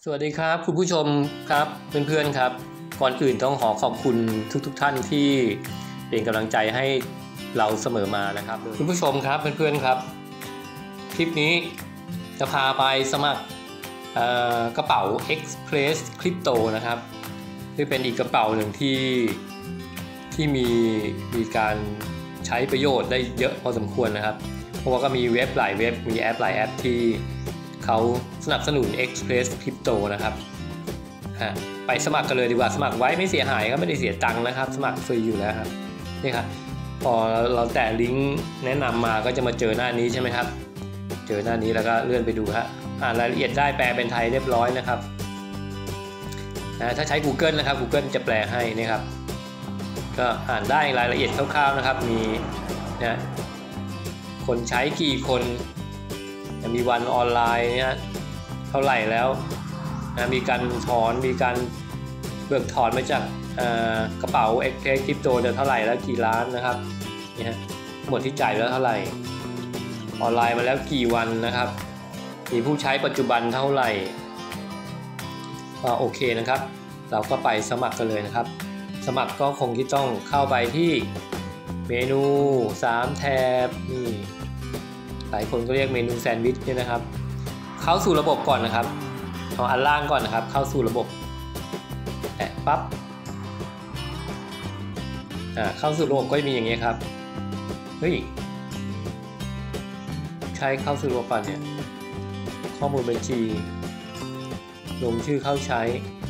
สวัสดีครับคุณผู้ชมครับเพื่อนๆครับก่อนอื่นต้องขอบคุณทุกท่านที่เป็นกำลังใจให้เราเสมอมานะครับคุณผู้ชมครับเพื่อนๆครับคลิปนี้จะพาไปสมัครกระเป๋า Express Crypto นะครับที่เป็นอีกกระเป๋าหนึ่งที่มีการใช้ประโยชน์ได้เยอะพอสมควรนะครับเพราะว่าก็มีเว็บหลายเว็บมีแอปหลายแอปที่เขาสนับสนุน Express Crypto นะครับไปสมัครกันเลยดีกว่าสมัครไว้ไม่เสียหายครับไม่ได้เสียตังค์นะครับสมัครฟรีอยู่แล้วครับนี่ครับพอเราแตะลิงก์แนะนำมาก็จะมาเจอหน้านี้ใช่ไหมครับเจอหน้านี้แล้วก็เลื่อนไปดูฮะอ่านรายละเอียดได้แปลเป็นไทยเรียบร้อยนะครับถ้าใช้ Google นะครับ Google จะแปลให้นะครับก็อ่านได้รายละเอียดคร่าวๆนะครับมีนะคนใช้กี่คนมีวันออนไลน์เนี่ยเท่าไหร่แล้วมีการถอนมีการเบิกถอนมาจากกระเป๋า Express Crypto เท่าไหร่แล้วกี่ล้านนะครับนี่ฮะหมดที่จ่ายแล้วเท่าไหร่ออนไลน์มาแล้วกี่วันนะครับมีผู้ใช้ปัจจุบันเท่าไหร่โอเคนะครับเราก็ไปสมัครกันเลยนะครับสมัครก็คงที่ต้องเข้าไปที่เมนู3แถบนี่หลายคนก็เรียกเมนูแซนด์วิชเนี่ยนะครับเข้าสู่ระบบก่อนนะครับเอาอันล่างก่อนนะครับเข้าสู่ระบบแตะปั๊บเข้าสู่ระบบก็จะมีอย่างนี้ครับเฮ้ยใช้เข้าสู่ระบบก่อนเนี่ยข้อมูลบัญชีลงชื่อเข้าใช้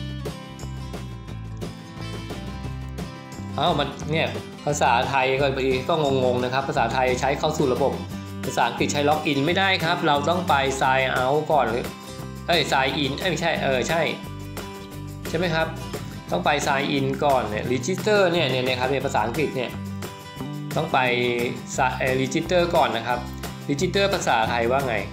มันเนี่ยภาษาไทยก็งงๆนะครับภาษาไทยใช้เข้าสู่ระบบภาษาอังกฤษใช้ล็อกอินไม่ได้ครับเราต้องไป sign out ก่อนsign inไม่ใช่ใช่ไหมครับต้องไป sign in ก่อนเนี่ย register เนี่ยครับในภาษาอังกฤษเนี่ยต้องไป register ก่อนนะครับ register ภาษาไทยว่าไง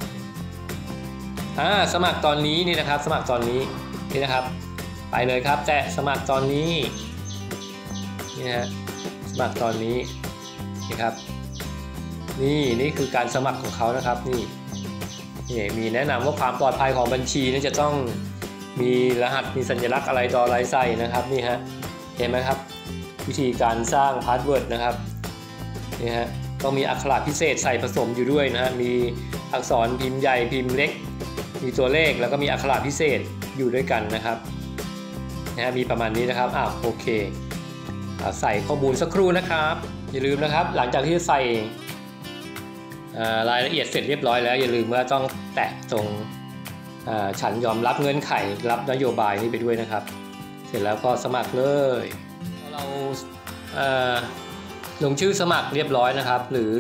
สมัครตอนนี้นี่นะครับสมัครตอนนี้นี่นะครับไปเลยครับแต่สมัครตอนนี้นี่ฮะสมัครตอนนี้นี่ครับนี่คือการสมัครของเขานะครับนี่มีแนะนำว่าความปลอดภัยของบัญชีนี่จะต้องมีรหัสมีสัญลักษณ์อะไรต่ออะไรใส่นะครับนี่ฮะเห็นไหมครับวิธีการสร้างพาสเวิร์ดนะครับนี่ฮะต้องมีอักขระพิเศษใส่ผสมอยู่ด้วยนะฮะมีอักษรพิมพ์ใหญ่พิมพ์เล็กมีตัวเลขแล้วก็มีอักขระพิเศษอยู่ด้วยกันนะครับมีประมาณนี้นะครับโอเคใส่ข้อมูลสักครู่นะครับอย่าลืมนะครับหลังจากที่ใส่รายละเอียดเสร็จเรียบร้อยแล้วอย่าลืมว่าต้องแตะตรงฉันยอมรับเงื่อนไขรับนโยบายนี้ไปด้วยนะครับเสร็จแล้วก็สมัครเลยเราลงชื่อสมัครเรียบร้อยนะครับหรือ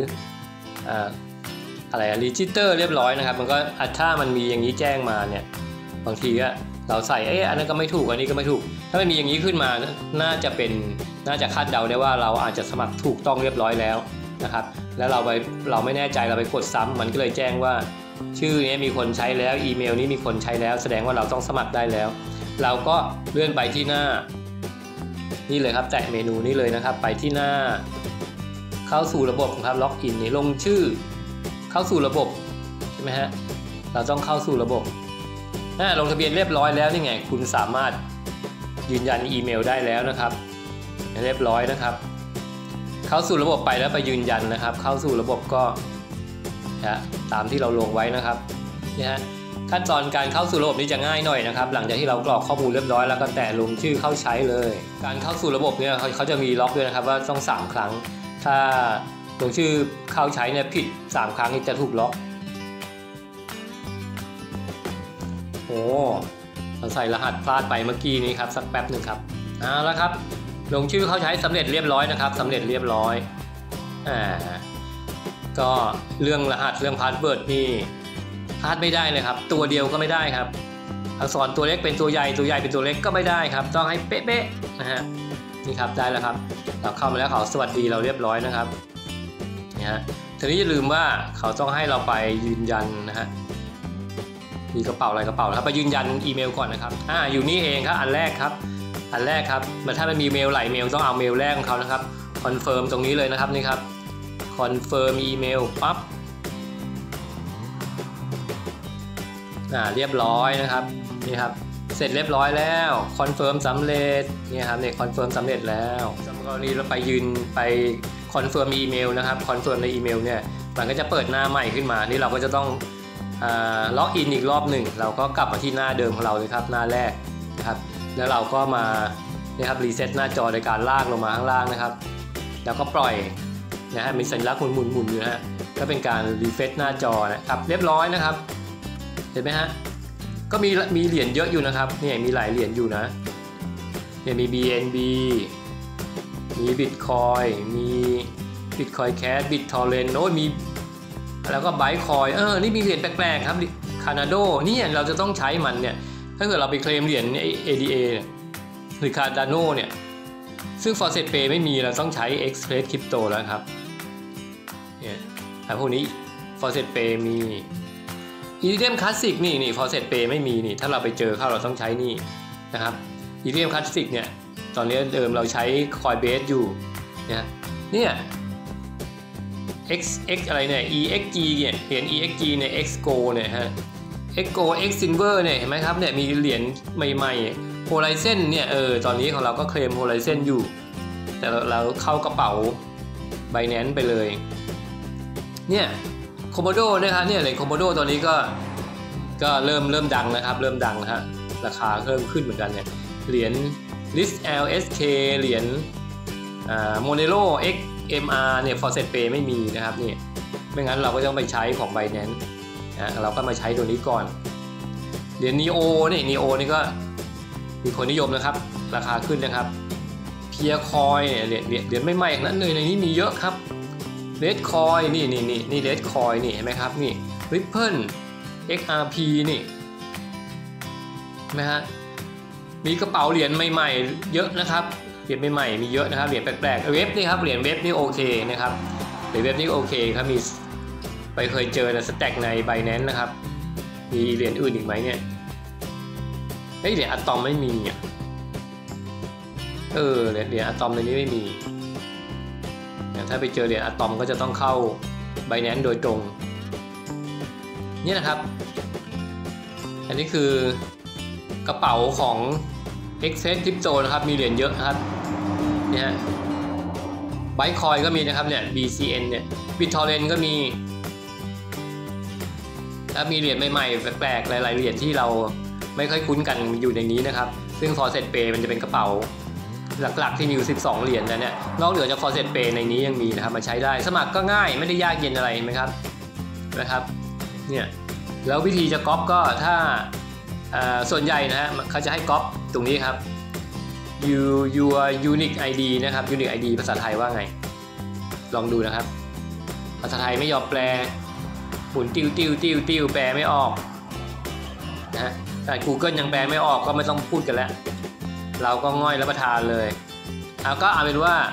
รีจิสเตอร์เรียบร้อยนะครับมันก็ถ้ามันมีอย่างนี้แจ้งมาเนี่ยบางทีเราใส่อันนั้นก็ไม่ถูกอันนี้ก็ไม่ถูกถ้าไม่มีอย่างนี้ขึ้นมาน่าจะคาดเดาได้ว่าเราอาจจะสมัครถูกต้องเรียบร้อยแล้วนะครับแล้วเราไม่แน่ใจเราไปกดซ้ำมันก็เลยแจ้งว่าชื่อนี้มีคนใช้แล้วอีเมลนี้มีคนใช้แล้วแสดงว่าเราต้องสมัครได้แล้วเราก็เลื่อนไปที่หน้านี่เลยครับแตะเมนูนี้เลยนะครับไปที่หน้าเข้าสู่ระบบครับล็อกอินนี่ลงชื่อเข้าสู่ระบบใช่ไหมฮะเราต้องเข้าสู่ระบบลงทะเบียนเรียบร้อยแล้วนี่ไงคุณสามารถยืนยันอีเมลได้แล้วนะครับเรียบร้อยนะครับเข้าสู่ระบบไปแล้วไปยืนยันนะครับเข้าสู่ระบบก็ตามที่เราลงไว้นะครับนี่ฮะขั้นตอนการเข้าสู่ระบบนี้จะง่ายหน่อยนะครับหลังจากที่เรากรอกข้อมูลเรียบร้อยแล้วก็แตะลงชื่อเข้าใช้เลยการเข้าสู่ระบบเนี่ยเขาจะมีล็อกด้วยนะครับว่าต้อง3ครั้งถ้าลงชื่อเข้าใช้เนี่ยผิด3ครั้งนี่จะถูกล็อกเราใส่รหัสพลาดไปเมื่อกี้นี้ครับสักแป๊บหนึ่งครับแล้วครับลงชื่อเข้าใช้สำเร็จเรียบร้อยนะครับสำเร็จเรียบร้อยก็เรื่องรหัสเรื่องพาสเวิร์ดนี่พลาดไม่ได้เลยครับตัวเดียวก็ไม่ได้ครับอักษรตัวเล็กเป็นตัวใหญ่ตัวใหญ่เป็นตัวเล็กก็ไม่ได้ครับต้องให้เป๊ะๆนะฮะนี่ครับได้แล้วครับเราเข้ามาแล้วเขาสวัสดีเราเรียบร้อยนะครับนี่ฮะทีนี้อย่าลืมว่าเขาต้องให้เราไปยืนยันนะฮะมีกระเป๋าอะไรกระเป๋าครับไปยืนยันอีเมลก่อนนะครับอยู่นี่เองครับอันแรกครับถ้ามันมีเมลหลายเมลต้องเอาเมลแรกของเขานะครับคอนเฟิร์มตรงนี้เลยนะครับนี่ครับคอนเฟิร์มอีเมลปั๊บเรียบร้อยนะครับนี่ครับเสร็จเรียบร้อยแล้วคอนเฟิร์มสำเร็จนี่ครับเนี่ยคอนเฟิร์มสำเร็จแล้วสำหรับกรณีเราไปคอนเฟิร์มอีเมลนะครับคอนเฟิร์มในอีเมลเนี่ยมันก็จะเปิดหน้าใหม่ขึ้นมานี่เราก็จะต้องล็อกอินอีกรอบหนึ่งเราก็กลับมาที่หน้าเดิมของเราเลยครับหน้าแรกนะครับแล้วเราก็มานี่ครับรีเซ็ตหน้าจอโดยการลากลงมาข้างล่างนะครับแล้วก็ปล่อยนะฮะมีสัญลักษณ์หมุนอยู่นะฮะก็เป็นการรีเฟรชหน้าจอนะครับเรียบร้อยนะครับเห็นไหมฮะก็มีเหรียญเยอะอยู่นะครับเนี่ยมีหลายเหรียญอยู่นะเนี่ยมี BNB มี Bitcoin มี Bitcoin Cash BitTorrent โอ้ยมีแล้วก็ Bytecoin นี่มีเหรียญแปลกๆครับ Cardano นี่เราจะต้องใช้มันเนี่ยถ้าเกิดเราไปเคลมเหรียญ ADA หรือ Cardano เนี่ยซึ่ง Faucet Pay ไม่มีเราต้องใช้ Express Crypto แล้วครับเนี่ยแต่พวกนี้ Faucet Pay มี Ethereum Classic นี่ Faucet Pay ไม่มีนี่ถ้าเราไปเจอเข้าเราต้องใช้นี่นะครับ Ethereum Classic เนี่ยตอนนี้เดิมเราใช้ Coinbase อยู่เนี่ยx อะไรเนี่ย exg เนี่ยเหรียญ exg เนี่ย xgo เนี่ยฮะ xgo x silver เนี่ยเห็นไหมครับเนี่ยมีเหรียญใหม่ๆ Horizon เนี่ยตอนนี้ของเราก็เคลม Horizon อยู่แต่เราเข้ากระเป๋า Binance ไปเลยเนี่ยKomodo นะครับเนี่ยเหรียญ Komodo ตอนนี้ก็เริ่มดังนะครับเริ่มดังนะฮะราคาเพิ่มขึ้นเหมือนกันเนี่ยเหรียญ List LSK เหรียญMonero XMR เนี่ย Faucet Pay ไม่มีนะครับนี่ไม่งั้นเราก็ต้องไปใช้ของ Binance นะเราก็มาใช้ตัวนี้ก่อนเหรียญ Neo นี่ Neo นี่ก็มีคนนิยมนะครับราคาขึ้นนะครับ Peercoin เนี่ยเหรียญใหม่ๆนั้นเลยในนี้มีเยอะครับ Redcoin นี่ Redcoin นี่เห็นไหมครับนี่ Ripple XRP นี่เห็นไหมฮะมีกระเป๋าเหรียญใหม่ๆเยอะนะครับเหรียญใหม่ๆมีเยอะนะครับเหรียญแปลกๆเว็บนี่ครับเหรียญเว็บนี่โอเคนะครับเหรียญเว็บนี่โอเคครับมีไปเคยเจอในสแต็กใน Binance นะครับมีเหรียญอื่นอีกไหมเนี่ยเหรียญอะตอมไม่มีอ่ะเหรียญอะตอมในนี้ไม่มีถ้าไปเจอเหรียญอะตอมก็จะต้องเข้า Binance โดยตรงนี่นะครับอันนี้คือกระเป๋าของ Express Crypto นะครับมีเหรียญเยอะนะครับนี่ฮะ Bytecoin ก็มีนะครับเนี่ย BCN เนี่ย BitTorrent ก็มีแล้วมีเหรียญใหม่ๆแปลกๆหลายๆเหรียญที่เราไม่ค่อยคุ้นกันอยู่ในนี้นะครับซึ่ง Faucet Pay มันจะเป็นกระเป๋าหลักๆที่มีอยู่12เหรียญนะเนี่ยนอกเหนือจาก Faucet Pay ในนี้ยังมีนะครับมาใช้ได้สมัครก็ง่ายไม่ได้ยากเย็นอะไรไหมครับนะครับเนี่ยแล้ววิธีจะก๊อปก็ถ้าส่วนใหญ่นะฮะเขาจะให้ก๊อปตรงนี้ครับ your unique ID นะครับ unique ID ภาษาไทยว่าไงลองดูนะครับภาษาไทยไม่ยอมแปลหมุนติ้วแปลไม่ออกนะฮะแต่ Google ยังแปลไม่ออกก็ไม่ต้องพูดกันแล้วเราก็ง่อยรับประทานเลยก็เอาเป็นว่า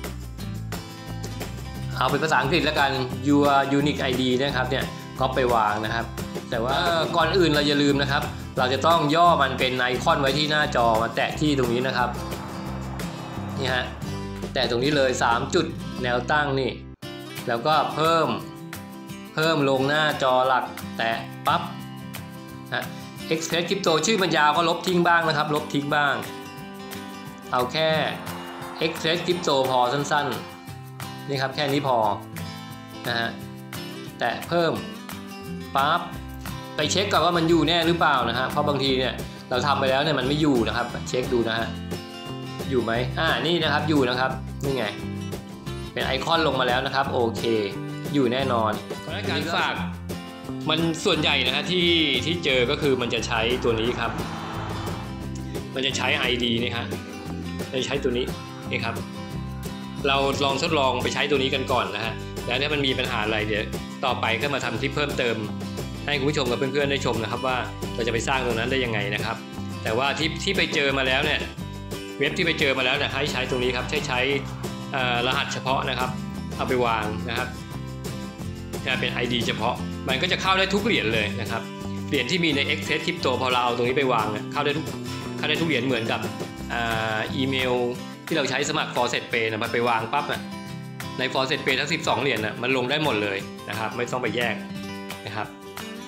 เอาเป็นภาษาอังกฤษแล้วกัน your unique ID นะครับเนี่ยก๊อปไปวางนะครับแต่ว่าก่อนอื่นเราอย่าลืมนะครับเราจะต้องย่อมันเป็นไอคอนไว้ที่หน้าจอมาแตะที่ตรงนี้นะครับนี่ฮะแตะตรงนี้เลย3จุดแนวตั้งนี่แล้วก็เพิ่มลงหน้าจอหลักแตะปั๊บExpress Crypto ชื่อมันยาวก็ลบทิ้งบ้างนะครับลบทิ้งบ้างเอาแค่ Express Crypto พอสั้นๆนี่ครับแค่นี้พอนะฮะแตะเพิ่มปั๊บไปเช็คก่อนว่ามันอยู่แน่หรือเปล่านะฮะเพราะบางทีเนี่ยเราทำไปแล้วเนี่ยมันไม่อยู่นะครับเช็คดูนะฮะอยู่ไหมนี่นะครับอยู่นะครับนี่ไงเป็นไอคอนลงมาแล้วนะครับโอเคอยู่แน่นอนการฝากมันส่วนใหญ่นะฮะที่เจอก็คือมันจะใช้ตัวนี้ครับมันจะใช้ ID นี่ครับจะใช้ตัวนี้นี่ครับเราลองทดลองไปใช้ตัวนี้กันก่อนนะฮะแล้วถ้ามันมีปัญหาอะไรเดี๋ยวต่อไปก็มาทำคลิปเพิ่มเติมให้คุณผู้ชมกับเพื่อนๆได้ชมนะครับว่าเราจะไปสร้างตรงนั้นได้ยังไงนะครับแต่ว่าที่ไปเจอมาแล้วเนี่ยเว็บที่ไปเจอมาแล้วเนี่ยให้ใช้ตรงนี้ครับใช้รหัสเฉพาะนะครับเอาไปวางนะครับเป็น ID เฉพาะมันก็จะเข้าได้ทุกเหรียญเลยนะครับเหรียญที่มีใน Express Crypto พอเราเอาตรงนี้ไปวางเข้าได้ทุกเหรียญเหมือนกับอีเมลที่เราใช้สมัคร Faucet Pay นะไปวางปั๊บใน Faucet Pay ทั้ง12เหรียญมันลงได้หมดเลยนะครับไม่ต้องไปแยกนะครับ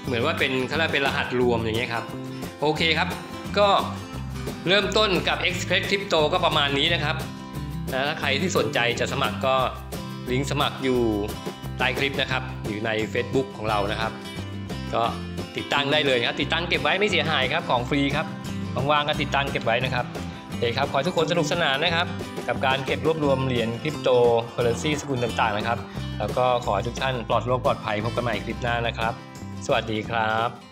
เหมือนว่าเป็นเขาเรียกเป็นรหัสรวมอย่างเงี้ยครับโอเคครับก็เริ่มต้นกับ Express Crypto ก็ประมาณนี้นะครับถ้าใครที่สนใจจะสมัครก็ลิงก์สมัครอยู่ใต้คลิปนะครับอยู่ใน Facebook ของเรานะครับก็ติดตั้งได้เลยครับติดตั้งเก็บไว้ไม่เสียหายครับของฟรีครับว่างๆก็ติดตั้งเก็บไว้นะครับโอเคครับขอให้ทุกคนสนุกสนานนะครับกับการเก็บรวบรวมเหรียญคริปโตเคอเรนซีสกุลต่างๆนะครับแล้วก็ขอให้ทุกท่านปลอดโรคปลอดภัยพบกันใหม่คลิปหน้านะครับสวัสดีครับ